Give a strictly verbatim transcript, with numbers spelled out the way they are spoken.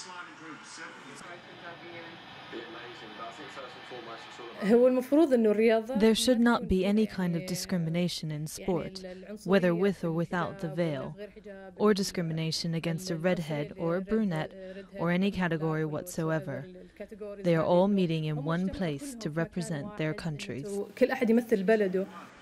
There should not be any kind of discrimination in sport, whether with or without the veil, or discrimination against a redhead or a brunette or any category whatsoever. They are all meeting in one place to represent their countries.